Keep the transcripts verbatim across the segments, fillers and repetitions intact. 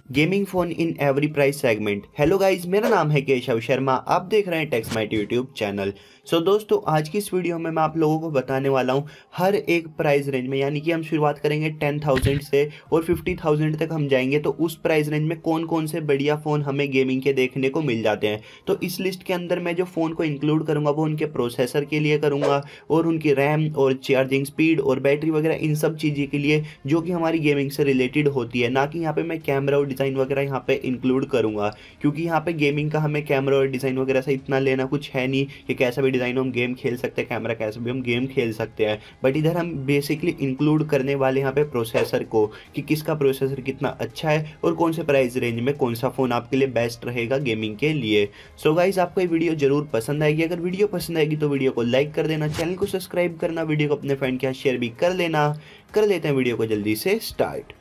Gaming phone in every price segment. Hello guys, मेरा नाम है केशव शर्मा, आप देख रहे हैं टेक्समाइट यूट्यूब चैनल। सो दोस्तों, आज की इस वीडियो में मैं आप लोगों को बताने वाला हूं हर एक प्राइस रेंज में, यानी कि हम शुरुआत करेंगे टेन थाउजेंड से और फिफ्टी थाउजेंड तक हम जाएंगे। तो उस प्राइस रेंज में कौन कौन से बढ़िया फ़ोन हमें गेमिंग के देखने को मिल जाते हैं। तो इस लिस्ट के अंदर मैं जो फ़ोन को इंक्लूड करूँगा वो उनके प्रोसेसर के लिए करूँगा और उनकी रैम और चार्जिंग स्पीड और बैटरी वगैरह इन सब चीज़ों के लिए जो कि हमारी गेमिंग से रिलेटेड होती है। ना कि यहाँ पे मैं कैमरा और डिज़ाइन वगैरह यहाँ पे इंक्लूड करूँगा, क्योंकि यहाँ पे गेमिंग का हमें कैमरा और डिज़ाइन वगैरह से इतना लेना कुछ है नहीं कि कैसा भी डिज़ाइन हम गेम खेल सकते हैं, कैमरा कैसा भी हम गेम खेल सकते हैं। बट इधर हम बेसिकली इंक्लूड करने वाले यहाँ पे प्रोसेसर को, कि किसका प्रोसेसर कितना अच्छा है और कौन से प्राइस रेंज में कौन सा फ़ोन आपके लिए बेस्ट रहेगा गेमिंग के लिए। सो गाइज, आपको ये वीडियो जरूर पसंद आएगी। अगर वीडियो पसंद आएगी तो वीडियो को लाइक कर देना, चैनल को सब्सक्राइब करना, वीडियो को अपने फ्रेंड के साथ शेयर भी कर लेना। कर लेते हैं वीडियो को जल्दी से स्टार्ट।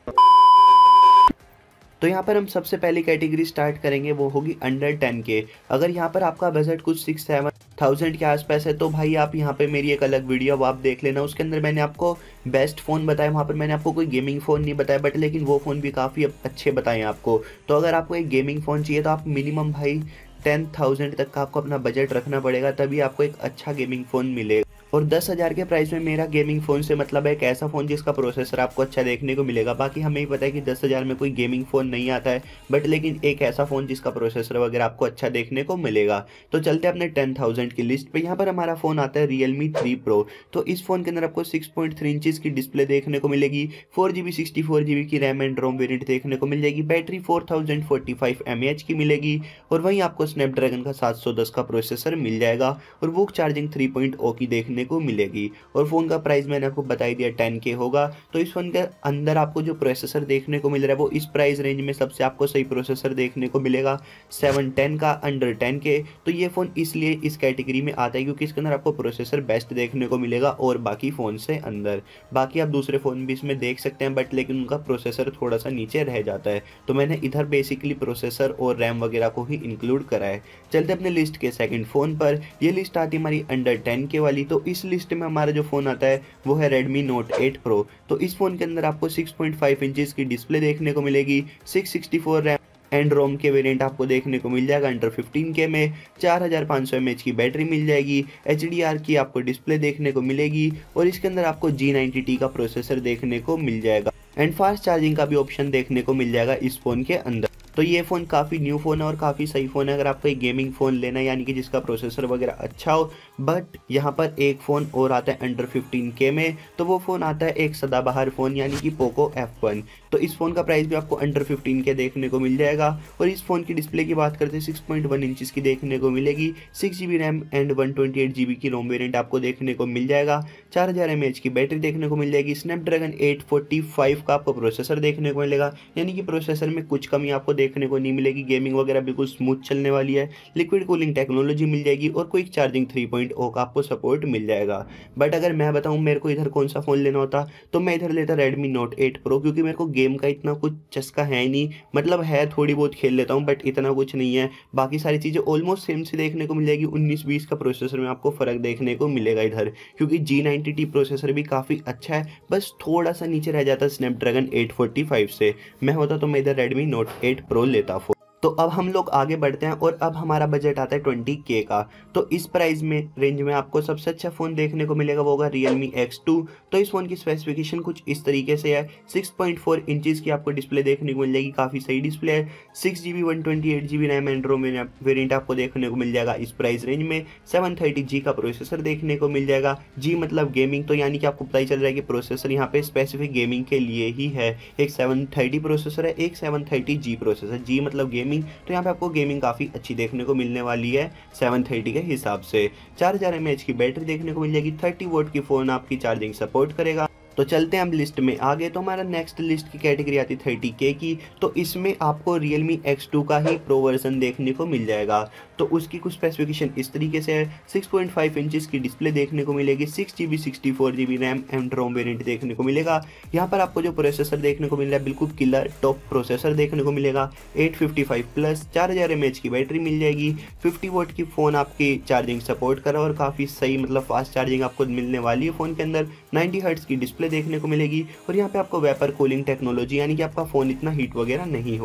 तो यहाँ पर हम सबसे पहली कैटेगरी स्टार्ट करेंगे, वो होगी अंडर टेन के। अगर यहाँ पर आपका बजट कुछ सिक्स सेवन थाउजेंड के आसपास है तो भाई आप यहाँ पे मेरी एक अलग वीडियो अब आप देख लेना। उसके अंदर मैंने आपको बेस्ट फ़ोन बताया, वहाँ पर मैंने आपको कोई गेमिंग फ़ोन नहीं बताया, बट लेकिन वो फ़ोन भी काफ़ी अच्छे बताए आपको। तो अगर आपको एक गेमिंग फ़ोन चाहिए तो आप मिनिमम भाई टेन थाउजेंड तक का आपको अपना बजट रखना पड़ेगा, तभी आपको एक अच्छा गेमिंग फ़ोन मिलेगा। और दस हज़ार के प्राइस में मेरा गेमिंग फ़ोन से मतलब है एक ऐसा फ़ोन जिसका प्रोसेसर आपको अच्छा देखने को मिलेगा। बाकी हमें ही पता है कि दस हज़ार में कोई गेमिंग फ़ोन नहीं आता है, बट लेकिन एक ऐसा फ़ोन जिसका प्रोसेसर वगैरह आपको अच्छा देखने को मिलेगा। तो चलते हैं अपने टेन थाउजेंड की लिस्ट पे। यहाँ पर हमारा फ़ोन आता है रियलमी थ्री प्रो। तो इस फ़ोन के अंदर आपको सिक्स पॉइंट थ्री इंचज़ की डिस्प्ले देखने को मिलेगी, four G B sixty four G B की रैम एंड रोम वेरिएंट देखने को मिल जाएगी, battery four thousand forty five M A H की मिलेगी और वहीं आपको स्नैपड्रैगन का सेवन टेन का प्रोसेसर मिल जाएगा और वो चार्जिंग थ्री पॉइंट ओ की देखने को मिलेगी। और फ़ोन का प्राइस मैंने आपको बता ही दिया टेन के होगा। तो इस फ़ोन के अंदर आपको जो प्रोसेसर देखने को मिल रहा है वो इस प्राइस रेंज में सबसे आपको सही प्रोसेसर देखने को मिलेगा, सेवन टेन का अंडर टेन के। तो ये फ़ोन इसलिए इस कैटेगरी में आता है क्योंकि इसके अंदर आपको प्रोसेसर बेस्ट देखने को मिलेगा और बाकी फ़ोन से अंदर। बाकी आप दूसरे फ़ोन भी इसमें देख सकते हैं, बट लेकिन उनका प्रोसेसर थोड़ा सा नीचे रह जाता है। तो मैंने इधर बेसिकली प्रोसेसर और रैम वगैरह को ही इंक्लूड करा है। चलते अपने लिस्ट के सेकंड फ़ोन पर। ये लिस्ट आती है हमारी अंडर टेन के वाली। तो इस लिस्ट में हमारा जो फ़ोन आता है वो है Redmi Note एट Pro। तो इस फ़ोन के अंदर आपको सिक्स पॉइंट फाइव इंचज़ की डिस्प्ले देखने को मिलेगी, six sixty four RAM and ROM के वेरिएंट आपको देखने को मिल जाएगा अंडर फिफ्टीन के में, four thousand five hundred M A H की बैटरी मिल जाएगी, एच डी आर की आपको डिस्प्ले देखने को मिलेगी और इसके अंदर आपको जी नाइंटी टी का प्रोसेसर देखने को मिल जाएगा एंड फास्ट चार्जिंग का भी ऑप्शन देखने को मिल जाएगा इस फ़ोन के अंदर। तो ये फ़ोन काफ़ी न्यू फ़ोन है और काफ़ी सही फ़ोन है अगर आपको एक गेमिंग फ़ोन लेना है, यानी कि जिसका प्रोसेसर वगैरह अच्छा हो। बट यहाँ पर एक फ़ोन और आता है अंडर फिफ्टीन के में, तो वो फ़ोन आता है एक सदाबहार फ़ोन यानी कि पोको एफ वन। तो इस फ़ोन का प्राइस भी आपको अंडर फिफ्टीन के देखने को मिल जाएगा और इस फ़ोन की डिस्प्ले की बात करते हैं सिक्स पॉइंट वन इंचज़ की देखने को मिलेगी, six G B RAM and one twenty eight G B की रोम वेरिएंट आपको देखने को मिल जाएगा, चार हज़ार एम ए एच की बैटरी देखने को मिल जाएगी, स्नैपड्रैगन एट फोर्टी फाइव का आपको प्रोसेसर देखने को मिलेगा, यानी कि प्रोसेसर में कुछ कमी आपको देखने को नहीं मिलेगी, गेमिंग वगैरह बिल्कुल स्मूथ चलने वाली है, लिक्विड कूलिंग टेक्नोलॉजी मिल जाएगी और quick charging three point O का आपको सपोर्ट मिल जाएगा। बट अगर मैं बताऊं मेरे को इधर कौन सा फ़ोन लेना होता तो मैं इधर लेता Redmi Note एट Pro, क्योंकि मेरे को गेम का इतना कुछ चस्का है नहीं, मतलब है थोड़ी बहुत खेल लेता हूं बट इतना कुछ नहीं है। बाकी सारी चीज़ें ऑलमोस्ट सेम से देखने को मिल जाएगी, उन्नीस बीस का प्रोसेसर में आपको फ़र्क देखने को मिलेगा इधर, क्योंकि जी नाइंटी टी प्रोसेसर भी काफ़ी अच्छा है, बस थोड़ा सा नीचे रह जाता है स्नैपड्रैगन एट फोर्टी फाइव से। मैं होता तो मैं इधर Redmi Note एट Pro लेता फ़ोन। तो अब हम लोग आगे बढ़ते हैं और अब हमारा बजट आता है ट्वेंटी के का। तो इस प्राइस में रेंज में आपको सबसे अच्छा फ़ोन देखने को मिलेगा वो होगा Realme एक्स टू। तो इस फ़ोन की स्पेसिफिकेशन कुछ इस तरीके से है, सिक्स पॉइंट फोर इंचज़ की आपको डिस्प्ले देखने को मिल जाएगी, काफ़ी सही डिस्प्ले है, six G B one twenty eight G B RAM and ROM variant आपको देखने को मिल जाएगा इस प्राइस रेंज में, सेवन थर्टी जी का प्रोसेसर देखने को मिल जाएगा। जी मतलब गेमिंग, तो यानी कि आपको पता ही चल रहा है कि प्रोसेसर यहाँ पे स्पेसिफिक गेमिंग के लिए ही है। एक सेवन थर्टी प्रोसेसर है, एक seven thirty G processor, G मतलब गेमिंग, तो यहाँ पे आपको गेमिंग काफ़ी अच्छी देखने को मिलने वाली है सेवन थर्टी के हिसाब से। चार हज़ार एम ए एच की बैटरी देखने को मिल जाएगी, थर्टी वोट की फ़ोन आपकी चार्जिंग सपोर्ट करेगा। तो चलते हैं हम लिस्ट में आगे। तो हमारा नेक्स्ट लिस्ट की कैटेगरी आती है थर्टी के की। तो इसमें आपको Realme एक्स टू का ही प्रो वर्जन देखने को मिल जाएगा। तो उसकी कुछ स्पेसिफिकेशन इस तरीके से है, सिक्स पॉइंट फाइव इंचज़ की डिस्प्ले देखने को मिलेगी, six G B sixty four G B RAM and ROM variant देखने को मिलेगा। यहाँ पर आपको जो प्रोसेसर देखने को मिल रहा है बिल्कुल किलर टॉप प्रोसेसर देखने को मिलेगा, एट फिफ्टी फाइव प्लस, चार हज़ार एम ए एच की बैटरी मिल जाएगी, फिफ्टी वोट की फ़ोन आपकी चार्जिंग सपोर्ट करा और काफ़ी सही मतलब फास्ट चार्जिंग आपको मिलने वाली है फ़ोन के अंदर, नाइंटी हर्ट्ज़ की डिस्प्ले देखने को मिलेगी और यहाँ पे आपको वेपर कूलिंग टेक्नोलॉजी, यानी कि आपका फ़ोन इतना हीट वगैरह नहीं होगा।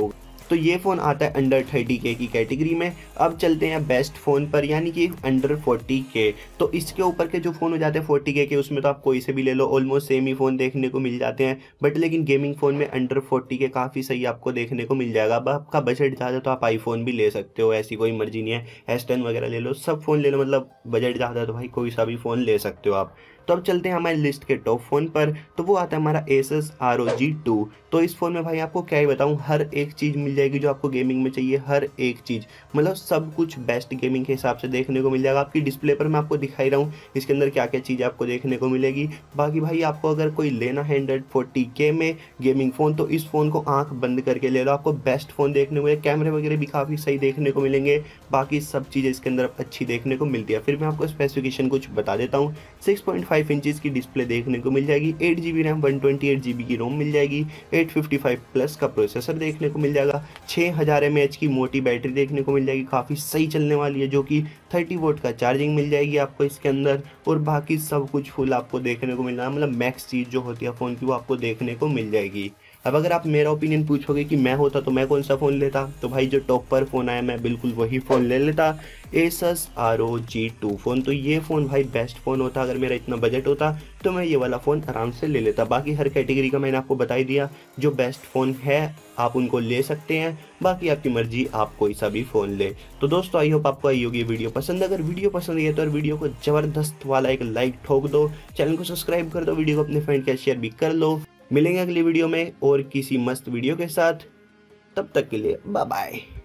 तो ये फ़ोन आता है अंडर थर्टी के की कैटेगरी में। अब चलते हैं बेस्ट फ़ोन पर, यानी कि अंडर फोर्टी के। तो इसके ऊपर के जो फ़ोन हो जाते हैं फोर्टी के के उसमें तो आप कोई से भी ले लो, ऑलमोस्ट सेम ही फ़ोन देखने को मिल जाते हैं। बट लेकिन गेमिंग फ़ोन में अंडर फोर्टी के काफ़ी सही आपको देखने को मिल जाएगा। अब आपका बजट ज़्यादा तो आप आईफोन भी ले सकते हो, ऐसी कोई मर्जी नहीं है। एस टेन वगैरह ले लो, सब फ़ोन ले लो, मतलब बजट ज़्यादा है तो भाई कोई सा भी फ़ोन ले सकते हो आप। तो अब चलते हैं हमारी लिस्ट के टॉप फ़ोन पर, तो वो आता है हमारा Asus R O G two. तो इस फ़ोन में भाई आपको क्या ही बताऊँ, हर एक चीज़ मिल जाएगी जो आपको गेमिंग में चाहिए, हर एक चीज़, मतलब सब कुछ बेस्ट गेमिंग के हिसाब से देखने को मिल जाएगा। आपकी डिस्प्ले पर मैं आपको दिखाई रहा हूँ इसके अंदर क्या क्या चीज़ आपको देखने को मिलेगी। बाकी भाई आपको अगर कोई लेना है हंड्रेड फोर्टी के में गेमिंग फ़ोन, तो इस फ़ोन को आंख बंद करके ले लो, आपको बेस्ट फ़ोन देखने को मिलेगा। कैमरे वगैरह भी काफ़ी सही देखने को मिलेंगे, बाकी सब चीज़ें इसके अंदर अच्छी देखने को मिलती है। फिर मैं आपको स्पेसिफिकेशन कुछ बता देता हूँ। सिक्स पॉइंट फाइव इंचज़ की डिस्प्ले देखने को मिल जाएगी, eight G B RAM, one twenty eight G B की रोम मिल जाएगी, एट फिफ्टी फाइव प्लस का प्रोसेसर देखने को मिल जाएगा, छः हज़ार एम एच की मोटी बैटरी देखने को मिल जाएगी, काफ़ी सही चलने वाली है, जो कि थर्टी वोट का चार्जिंग मिल जाएगी आपको इसके अंदर। और बाकी सब कुछ फुल आपको देखने को मिल रहा है, मतलब मैक्स चीज़ जो होती है फ़ोन की वो आपको देखने को मिल जाएगी। अब अगर आप मेरा ओपिनियन पूछोगे कि मैं होता तो मैं कौन सा फ़ोन लेता, तो भाई जो टॉप पर फ़ोन आया मैं बिल्कुल वही फ़ोन ले लेता, Asus R O G two phone. तो ये फ़ोन भाई बेस्ट फ़ोन होता, अगर मेरा इतना बजट होता तो मैं ये वाला फ़ोन आराम से ले लेता। बाकी हर कैटेगरी का मैंने आपको बता ही दिया, जो बेस्ट फ़ोन है आप उनको ले सकते हैं, बाकी आपकी मर्जी, आप कोई सा भी फ़ोन ले। तो दोस्तों आई होप आपको आई होगी वीडियो पसंद। अगर वीडियो पसंद है तो वीडियो को ज़बरदस्त वाला एक लाइक ठोक दो, चैनल को सब्सक्राइब कर दो, वीडियो को अपने फ्रेंड के शेयर भी कर लो। मिलेंगे अगली वीडियो में और किसी मस्त वीडियो के साथ, तब तक के लिए बाय बाय।